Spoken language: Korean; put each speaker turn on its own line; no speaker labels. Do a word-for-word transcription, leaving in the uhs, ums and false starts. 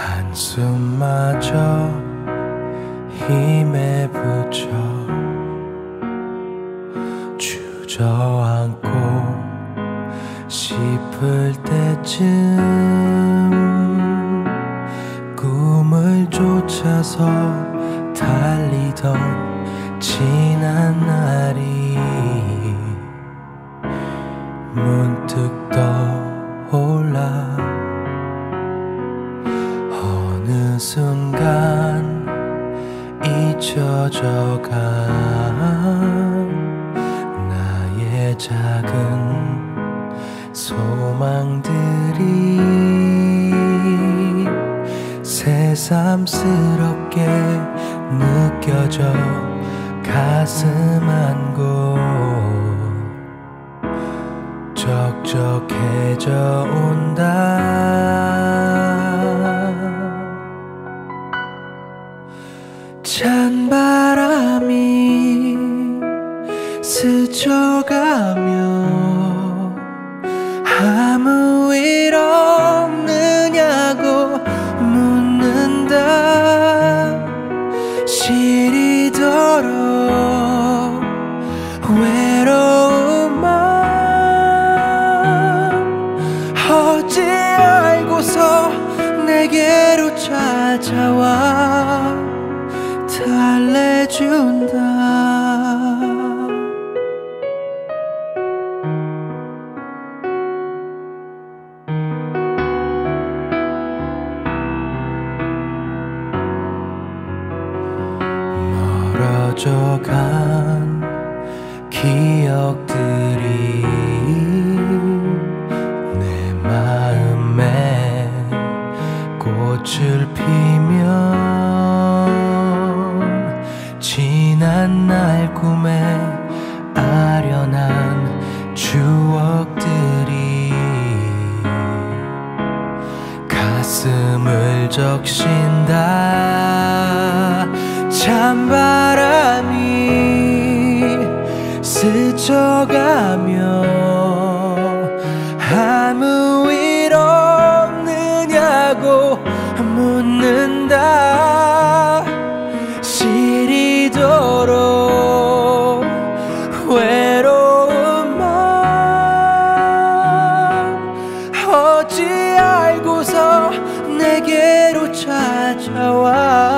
한숨마저 힘에 붙여 주저앉고 싶을 때쯤 꿈을 쫓아서 달리던 지난 날이 문득 떠올라 어느 순간 잊혀져간 나의 작은 소망들이 새삼스럽게 느껴져 가슴 안고 적적해져 온다. 찬바람이 스쳐가며 아무 일 없느냐고 묻는다. 시리도록 외로운 맘 어찌 알고서 내게로 찾아와 달래준다. 멀어져간 기억들이 내 마음에 꽃을 피면 지난 날 꿈에 아련한 추억들이 가슴을 적신다. 찬바람이 스쳐가며 아무 일 없느냐고 묻는다. 시리도록 외로운 맘 어찌 알고서 내게로 찾아와